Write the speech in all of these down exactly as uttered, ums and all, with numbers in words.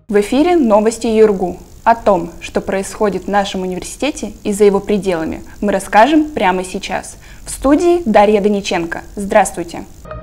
В эфире новости ЮрГУ. О том, что происходит в нашем университете и за его пределами, мы расскажем прямо сейчас. В студии Дарья Даниченко. Здравствуйте!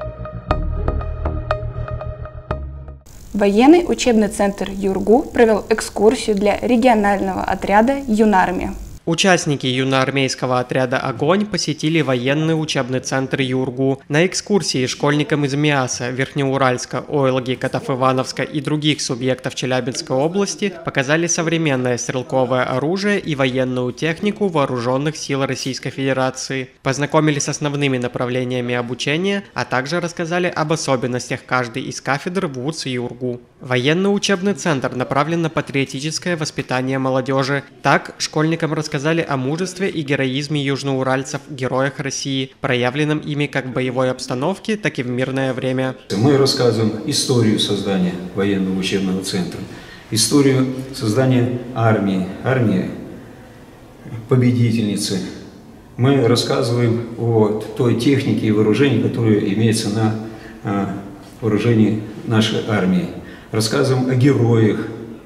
Военный учебный центр ЮрГУ провел экскурсию для регионального отряда Юнармия. Участники юноармейского отряда «Огонь» посетили военный учебный центр ЮрГУ. На экскурсии школьникам из МИАСа, Верхнеуральска, Ойлги, Котов-Ивановска и других субъектов Челябинской области показали современное стрелковое оружие и военную технику вооруженных сил Российской Федерации. Познакомились с основными направлениями обучения, а также рассказали об особенностях каждой из кафедр ВУЗ ЮрГУ. Военный учебный центр направлен на патриотическое воспитание молодежи. Так, школьникам рассказали Рассказали о мужестве и героизме южноуральцев, героях России, проявленном ими как в боевой обстановке, так и в мирное время. Мы рассказываем историю создания военного учебного центра, историю создания армии, армии победительницы. Мы рассказываем о той технике и вооружении, которые имеются на вооружении нашей армии. Рассказываем о героях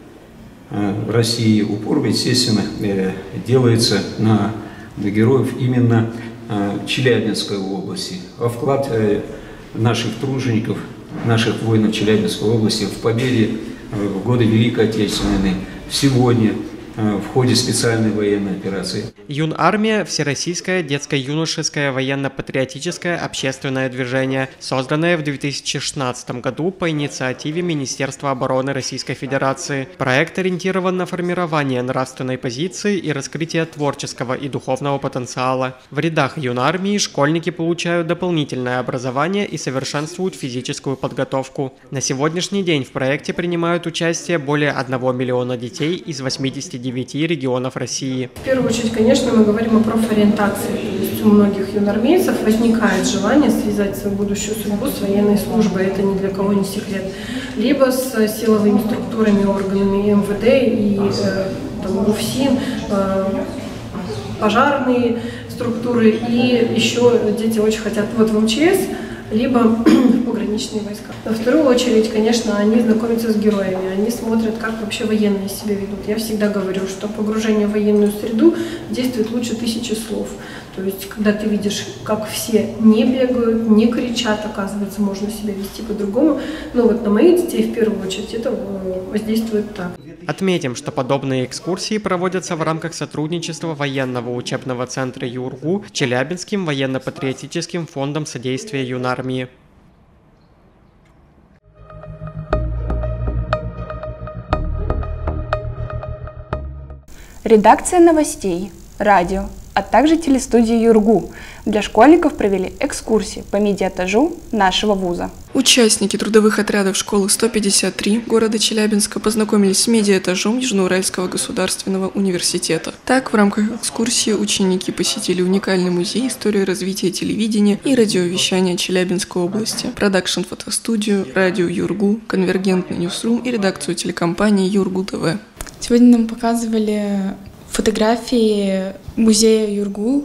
в России. Упор, естественно, делается на героев именно Челябинской области. А вклад наших тружеников, наших воинов Челябинской области в победе в годы Великой Отечественной сегодня в ходе специальной военной операции. Юнармия – всероссийское детско-юношеское военно-патриотическое общественное движение, созданное в две тысячи шестнадцатом году по инициативе Министерства обороны Российской Федерации. Проект ориентирован на формирование нравственной позиции и раскрытие творческого и духовного потенциала. В рядах юнармии школьники получают дополнительное образование и совершенствуют физическую подготовку. На сегодняшний день в проекте принимают участие более одного миллиона детей из восьмидесяти девяти регионов России. В первую очередь, конечно, мы говорим о профориентации. То есть у многих юнармейцев возникает желание связать свою будущую судьбу с военной службой. Это ни для кого не секрет. Либо с силовыми структурами, органами МВД и э, там, УФСИН, э, пожарные структуры. И еще дети очень хотят вот в МЧС, либо в пограничные войска. Во вторую очередь, конечно, они знакомятся с героями, они смотрят, как вообще военные себя ведут. Я всегда говорю, что погружение в военную среду действует лучше тысячи слов. То есть, когда ты видишь, как все не бегают, не кричат, оказывается, можно себя вести по-другому. Но вот на моих детей в первую очередь это воздействует так. Отметим, что подобные экскурсии проводятся в рамках сотрудничества военного учебного центра ЮрГУ с Челябинским военно-патриотическим фондом содействия юнармии. Редакция новостей, радио, а также телестудии ЮрГУ для школьников провели экскурсии по медиаэтажу нашего вуза. Участники трудовых отрядов школы сто пятьдесят три города Челябинска познакомились с медиаэтажом Южноуральского государственного университета. Так, в рамках экскурсии ученики посетили уникальный музей истории развития телевидения и радиовещания Челябинской области, продакшн-фотостудию, радио ЮрГУ, конвергентный ньюсрум и редакцию телекомпании ЮрГУ ТВ. Сегодня нам показывали фотографии музея ЮрГУ,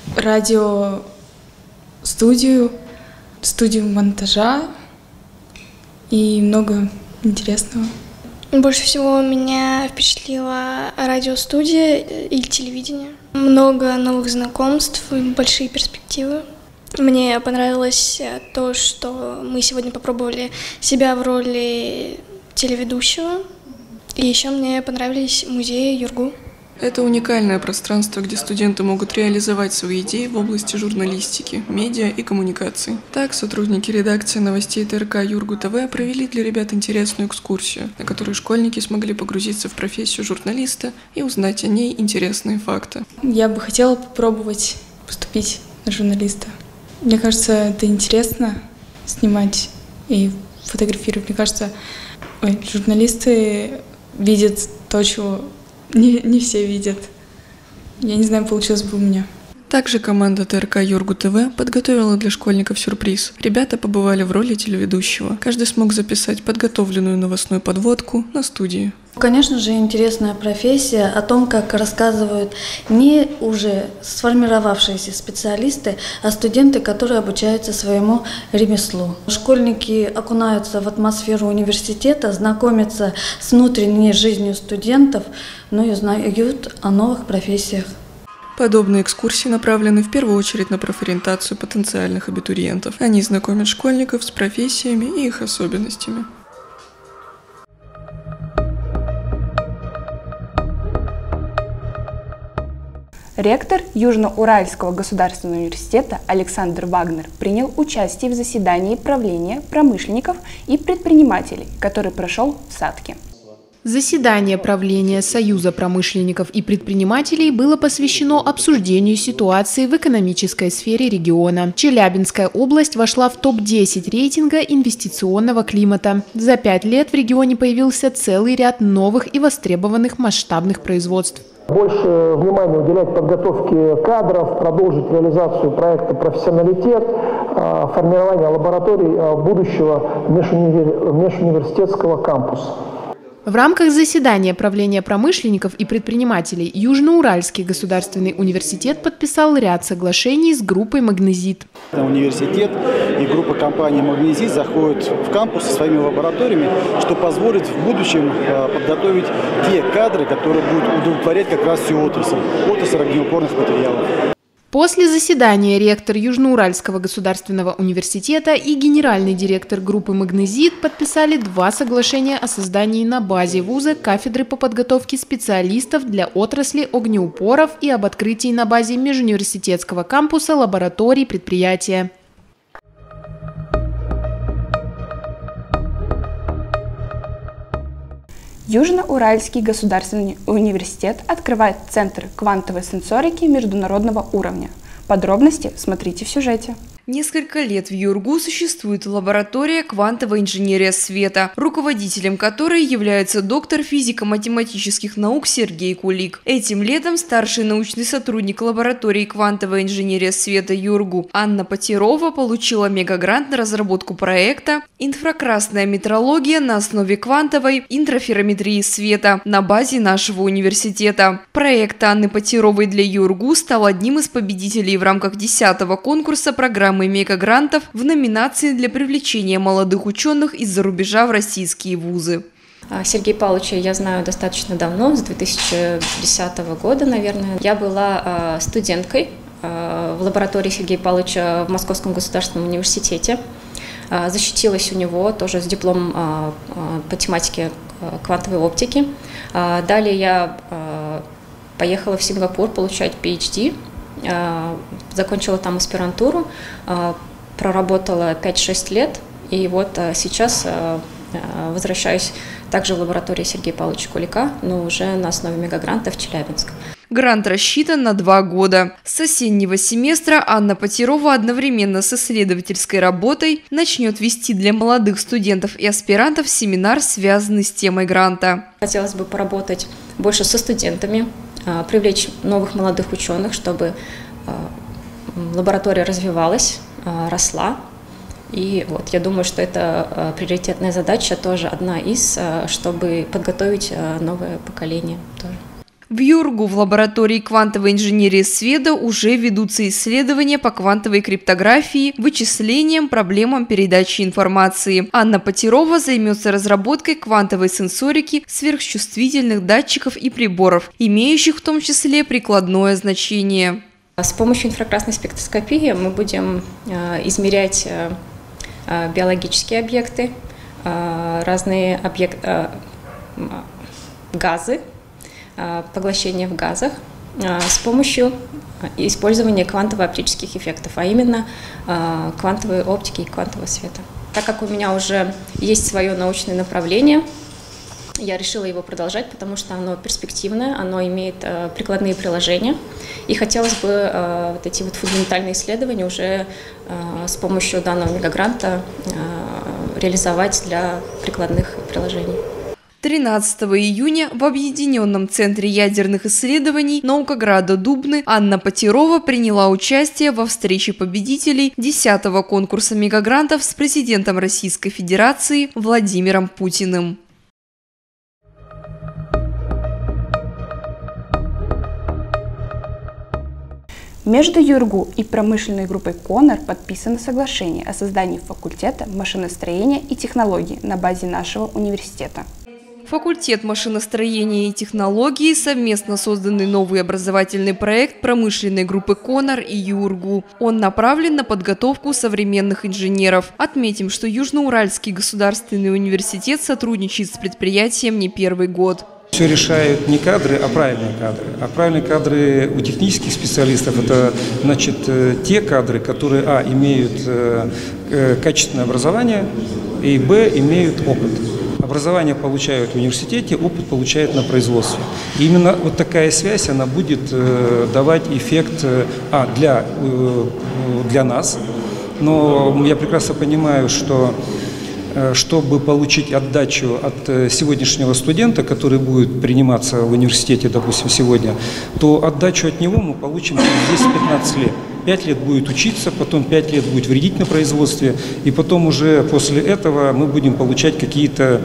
радиостудию, студию монтажа и много интересного. Больше всего меня впечатлила радиостудия и телевидение. Много новых знакомств и большие перспективы. Мне понравилось то, что мы сегодня попробовали себя в роли телеведущего. И еще мне понравились музеи ЮрГУ. Это уникальное пространство, где студенты могут реализовать свои идеи в области журналистики, медиа и коммуникаций. Так, сотрудники редакции новостей ТРК ЮрГУ ТВ провели для ребят интересную экскурсию, на которой школьники смогли погрузиться в профессию журналиста и узнать о ней интересные факты. Я бы хотела попробовать поступить на журналиста. Мне кажется, это интересно снимать и фотографировать. Мне кажется, ой, журналисты видят то, чего Не, не все видят. Я не знаю, получилось бы у меня. Также команда ТРК ЮрГУ ТВ подготовила для школьников сюрприз. Ребята побывали в роли телеведущего. Каждый смог записать подготовленную новостную подводку на студии. Конечно же, интересная профессия о том, как рассказывают не уже сформировавшиеся специалисты, а студенты, которые обучаются своему ремеслу. Школьники окунаются в атмосферу университета, знакомятся с внутренней жизнью студентов, ну и узнают о новых профессиях. Подобные экскурсии направлены в первую очередь на профориентацию потенциальных абитуриентов. Они знакомят школьников с профессиями и их особенностями. Ректор Южноуральского государственного университета Александр Вагнер принял участие в заседании правления промышленников и предпринимателей, который прошел в Сатке. Заседание правления Союза промышленников и предпринимателей было посвящено обсуждению ситуации в экономической сфере региона. Челябинская область вошла в топ десять рейтинга инвестиционного климата. За пять лет в регионе появился целый ряд новых и востребованных масштабных производств. Больше внимания уделять подготовке кадров, продолжить реализацию проекта «Профессионалитет», формирование лабораторий будущего межуниверситетского кампуса. В рамках заседания правления промышленников и предпринимателей Южноуральский государственный университет подписал ряд соглашений с группой «Магнезит». Университет и группа компаний «Магнезит» заходят в кампус со своими лабораториями, что позволит в будущем подготовить те кадры, которые будут удовлетворять как раз всю отрасль, отрасль огнеупорных материалов. После заседания ректор Южноуральского государственного университета и генеральный директор группы «Магнезит» подписали два соглашения о создании на базе вуза кафедры по подготовке специалистов для отрасли огнеупоров и об открытии на базе межуниверситетского кампуса лабораторий предприятия. Южноуральский государственный университет открывает Центр квантовой сенсорики международного уровня. Подробности смотрите в сюжете. Несколько лет в ЮрГУ существует лаборатория «Квантовая инженерия света», руководителем которой является доктор физико-математических наук Сергей Кулик. Этим летом старший научный сотрудник лаборатории «Квантовая инженерия света» ЮрГУ Анна Потирова получила мегагрант на разработку проекта «Инфракрасная метрология на основе квантовой интроферометрии света» на базе нашего университета. Проект Анны Потировой для ЮрГУ стал одним из победителей в рамках десятого конкурса программы мегагрантов в номинации для привлечения молодых ученых из-за рубежа в российские вузы. Сергея Павловича я знаю достаточно давно, с две тысячи десятого года, наверное. Я была студенткой в лаборатории Сергея Павловича в Московском государственном университете. Защитилась у него тоже с дипломом по тематике квантовой оптики. Далее я поехала в Сингапур получать пи эйч ди. Закончила там аспирантуру, проработала пять-шесть лет, и вот сейчас возвращаюсь также в лабораторию Сергея Павловича Кулика, но уже на основе мегагранта в Челябинск. Грант рассчитан на два года. С осеннего семестра Анна Потирова одновременно с исследовательской работой начнет вести для молодых студентов и аспирантов семинар, связанный с темой гранта. Хотелось бы поработать больше со студентами, привлечь новых молодых ученых, чтобы лаборатория развивалась, росла. И вот я думаю, что это приоритетная задача, тоже одна из, чтобы подготовить новое поколение тоже. В ЮрГУ в лаборатории квантовой инженерии света уже ведутся исследования по квантовой криптографии, вычислениям, проблемам передачи информации. Анна Потирова займется разработкой квантовой сенсорики, сверхчувствительных датчиков и приборов, имеющих в том числе прикладное значение. С помощью инфракрасной спектроскопии мы будем измерять биологические объекты, разные объекты, газы, поглощение в газах с помощью использования квантово-оптических эффектов, а именно квантовой оптики и квантового света. Так как у меня уже есть свое научное направление, я решила его продолжать, потому что оно перспективное, оно имеет прикладные приложения, и хотелось бы вот эти вот фундаментальные исследования уже с помощью данного мегагранта реализовать для прикладных приложений. тринадцатого июня в Объединенном центре ядерных исследований Наукограда Дубны Анна Потирова приняла участие во встрече победителей десятого конкурса мегагрантов с президентом Российской Федерации Владимиром Путиным. Между ЮрГУ и промышленной группой «Конор» подписано соглашение о создании факультета машиностроения и технологий на базе нашего университета. Факультет машиностроения и технологий – совместно созданный новый образовательный проект промышленной группы «Конор» и ЮрГУ. Он направлен на подготовку современных инженеров. Отметим, что Южноуральский государственный университет сотрудничает с предприятием не первый год. Все решают не кадры, а правильные кадры. А правильные кадры у технических специалистов – это, значит, те кадры, которые, а, имеют э, качественное образование, и, б, имеют опыт. Образование получают в университете, опыт получают на производстве. И именно вот такая связь, она будет э, давать эффект, э, а, для, э, для нас. Но я прекрасно понимаю, что чтобы получить отдачу от сегодняшнего студента, который будет приниматься в университете, допустим, сегодня, то отдачу от него мы получим через десять-пятнадцать лет. пять лет будет учиться, потом пять лет будет вредить на производстве, и потом уже после этого мы будем получать какие-то,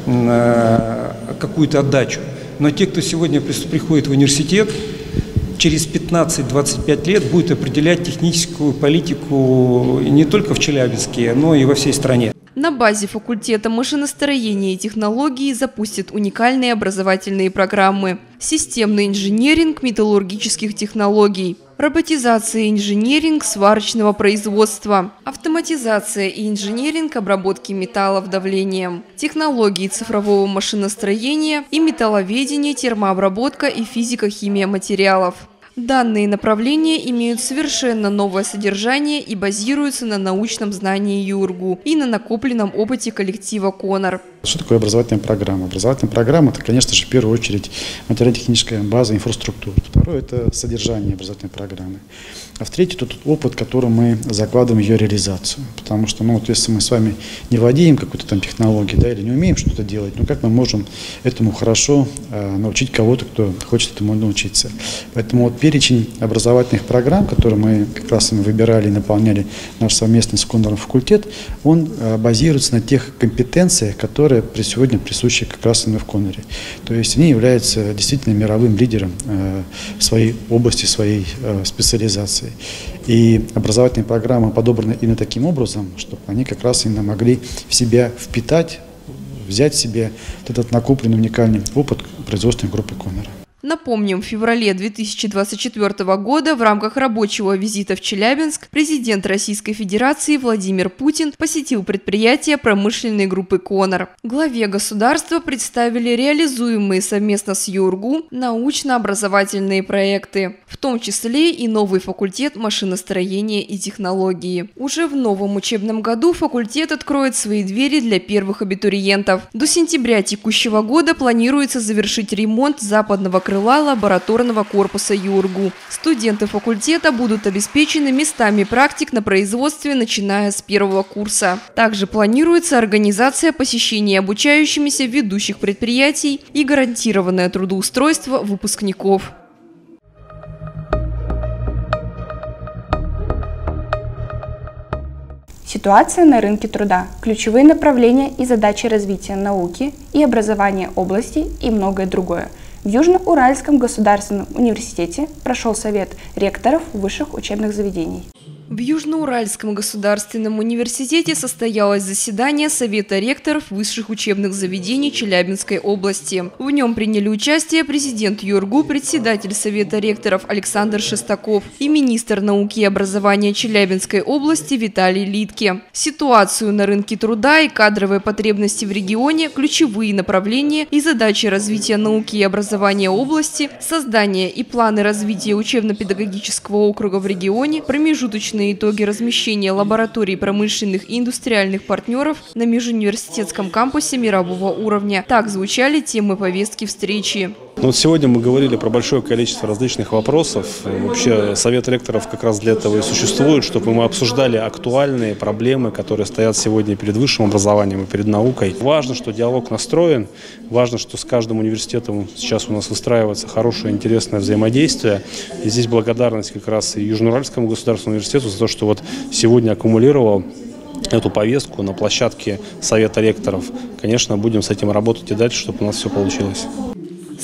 какую-то отдачу. Но те, кто сегодня приходит в университет, через пятнадцать-двадцать пять лет будет определять техническую политику не только в Челябинске, но и во всей стране. На базе факультета машиностроения и технологий запустят уникальные образовательные программы: системный инженеринг металлургических технологий, роботизация и инженеринг сварочного производства, автоматизация и инженеринг обработки металлов давлением, технологии цифрового машиностроения и металловедения, термообработка и физико-химия материалов. Данные направления имеют совершенно новое содержание и базируются на научном знании ЮрГУ и на накопленном опыте коллектива «Конор». Что такое образовательная программа? Образовательная программа – это, конечно же, в первую очередь материально-техническая база, инфраструктура. Второе – это содержание образовательной программы. А в-третьих, тот опыт, которым мы закладываем ее реализацию. Потому что, ну, вот если мы с вами не владеем какой-то там технологией, да, или не умеем что-то делать, ну как мы можем этому хорошо э, научить кого-то, кто хочет этому научиться? Поэтому вот перечень образовательных программ, которые мы как раз мы выбирали и наполняли наш совместный с Конором факультет, он э, базируется на тех компетенциях, которые сегодня присущи как раз именно в Коноре. То есть они являются действительно мировым лидером э, своей области, своей э, специализации. И образовательные программы подобраны именно таким образом, чтобы они как раз именно могли в себя впитать, взять себе вот этот накопленный уникальный опыт производственной группы Конора. Напомним, в феврале две тысячи двадцать четвёртого года в рамках рабочего визита в Челябинск президент Российской Федерации Владимир Путин посетил предприятие промышленной группы «Конор». Главе государства представили реализуемые совместно с ЮрГУ научно-образовательные проекты, в том числе и новый факультет машиностроения и технологии. Уже в новом учебном году факультет откроет свои двери для первых абитуриентов. До сентября текущего года планируется завершить ремонт западного крыла лабораторного корпуса ЮрГУ. Студенты факультета будут обеспечены местами практик на производстве, начиная с первого курса. Также планируется организация посещения обучающимися ведущих предприятий и гарантированное трудоустройство выпускников. Ситуация на рынке труда, ключевые направления и задачи развития науки и образования области и многое другое. В Южноуральском государственном университете прошел совет ректоров высших учебных заведений. В Южноуральском государственном университете состоялось заседание Совета ректоров высших учебных заведений Челябинской области. В нем приняли участие президент ЮрГУ, председатель Совета ректоров Александр Шестаков и министр науки и образования Челябинской области Виталий Литке. Ситуацию на рынке труда и кадровые потребности в регионе, ключевые направления и задачи развития науки и образования области, создание и планы развития учебно-педагогического округа в регионе, промежуточные итоги размещения лабораторий промышленных и индустриальных партнеров на межуниверситетском кампусе мирового уровня. Так звучали темы повестки встречи. Ну, вот сегодня мы говорили про большое количество различных вопросов. Вообще Совет ректоров как раз для этого и существует, чтобы мы обсуждали актуальные проблемы, которые стоят сегодня перед высшим образованием и перед наукой. Важно, что диалог настроен, важно, что с каждым университетом сейчас у нас выстраивается хорошее, интересное взаимодействие. И здесь благодарность как раз и Южноуральскому государственному университету за то, что вот сегодня аккумулировал эту повестку на площадке Совета ректоров. Конечно, будем с этим работать и дальше, чтобы у нас все получилось.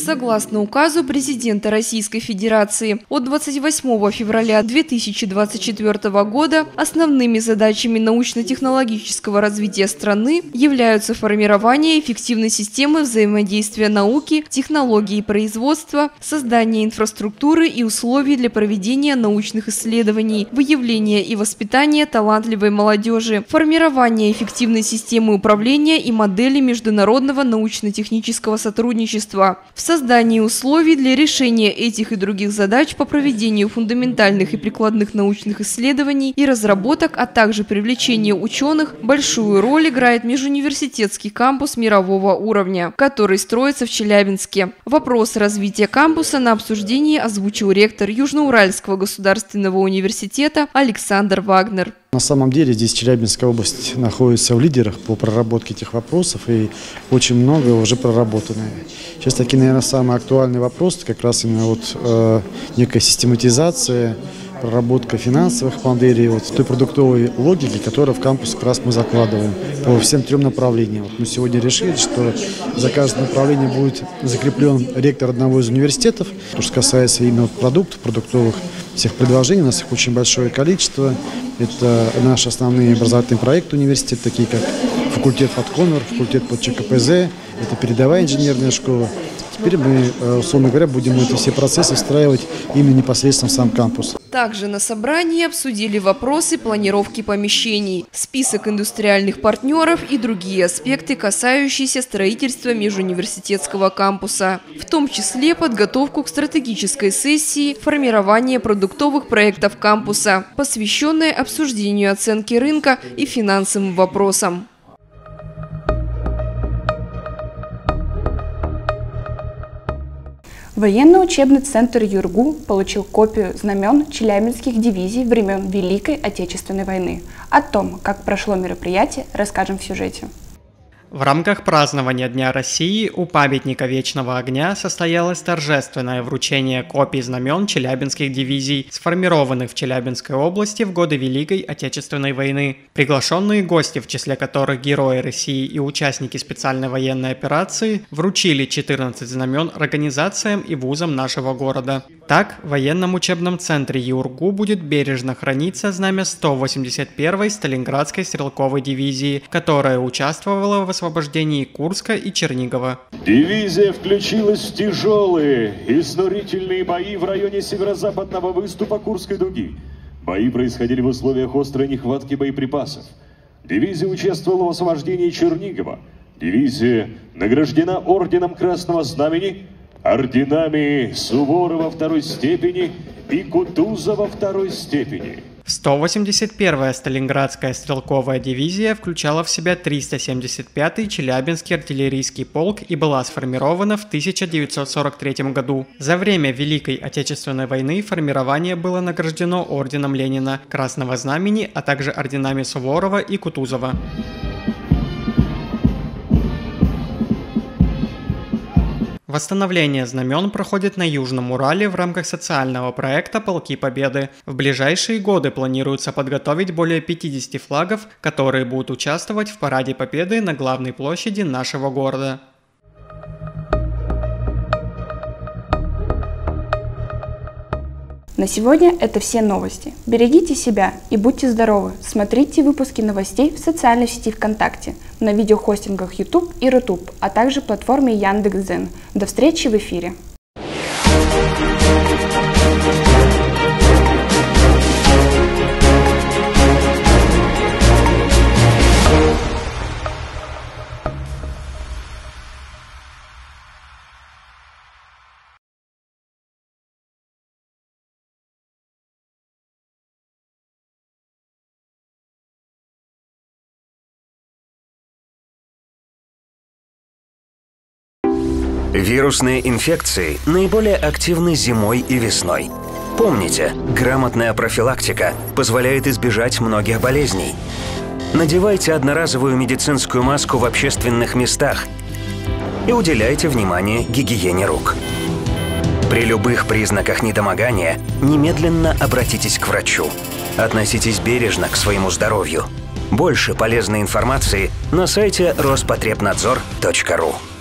Согласно указу президента Российской Федерации от двадцать восьмого февраля две тысячи двадцать четвёртого года основными задачами научно-технологического развития страны являются формирование эффективной системы взаимодействия науки, технологий и производства, создание инфраструктуры и условий для проведения научных исследований, выявление и воспитание талантливой молодежи, формирование эффективной системы управления и модели международного научно-технического сотрудничества, в создании условий для решения этих и других задач по проведению фундаментальных и прикладных научных исследований и разработок, а также привлечение ученых, большую роль играет межуниверситетский кампус мирового уровня, который строится в Челябинске. Вопрос развития кампуса на обсуждении озвучил ректор Южноуральского государственного университета Александр Вагнер. На самом деле здесь Челябинская область находится в лидерах по проработке этих вопросов, и очень много уже проработано. Сейчас таки, наверное, самый актуальный вопрос, как раз именно вот э, некая систематизация, проработка финансовых моделей, вот той продуктовой логики, которую в кампус как раз мы закладываем по всем трем направлениям. Вот мы сегодня решили, что за каждое направление будет закреплен ректор одного из университетов. То, что касается именно продуктов, продуктовых всех предложений, у нас их очень большое количество. Это наши основные образовательные проекты университета, такие как факультет под Конор, факультет под ЧКПЗ, это передовая инженерная школа. Теперь мы, условно говоря, будем эти все процессы встраивать именно непосредственно в сам кампус. Также на собрании обсудили вопросы планировки помещений, список индустриальных партнеров и другие аспекты, касающиеся строительства межуниверситетского кампуса, в том числе подготовку к стратегической сессии формирования продуктовых проектов кампуса, посвященной обсуждению оценки рынка и финансовым вопросам. Военно-учебный центр ЮрГУ получил копию знамен челябинских дивизий времен Великой Отечественной войны. О том, как прошло мероприятие, расскажем в сюжете. В рамках празднования Дня России у памятника Вечного огня состоялось торжественное вручение копий знамен челябинских дивизий, сформированных в Челябинской области в годы Великой Отечественной войны. Приглашенные гости, в числе которых герои России и участники специальной военной операции, вручили четырнадцать знамен организациям и вузам нашего города. Так, в военном учебном центре ЮрГУ будет бережно храниться знамя сто восемьдесят первой Сталинградской стрелковой дивизии, которая участвовала в освобождении Курска и Чернигова. Дивизия включилась в тяжелые и изнурительные бои в районе северо-западного выступа Курской дуги. Бои происходили в условиях острой нехватки боеприпасов. Дивизия участвовала в освобождении Чернигова. Дивизия награждена орденом Красного Знамени, орденами Суворова второй степени и Кутузова второй степени. сто восемьдесят первая Сталинградская стрелковая дивизия включала в себя триста семьдесят пятый Челябинский артиллерийский полк и была сформирована в тысяча девятьсот сорок третьем году. За время Великой Отечественной войны формирование было награждено орденом Ленина, Красного Знамени, а также орденами Суворова и Кутузова. Восстановление знамен проходит на Южном Урале в рамках социального проекта «Полки Победы». В ближайшие годы планируется подготовить более пятидесяти флагов, которые будут участвовать в Параде Победы на главной площади нашего города. На сегодня это все новости. Берегите себя и будьте здоровы. Смотрите выпуски новостей в социальной сети ВКонтакте, на видеохостингах YouTube и Рутуб, а также платформе Яндекс.Дзен. До встречи в эфире! Вирусные инфекции наиболее активны зимой и весной. Помните, грамотная профилактика позволяет избежать многих болезней. Надевайте одноразовую медицинскую маску в общественных местах и уделяйте внимание гигиене рук. При любых признаках недомогания немедленно обратитесь к врачу. Относитесь бережно к своему здоровью. Больше полезной информации на сайте роспотребнадзор точка ру.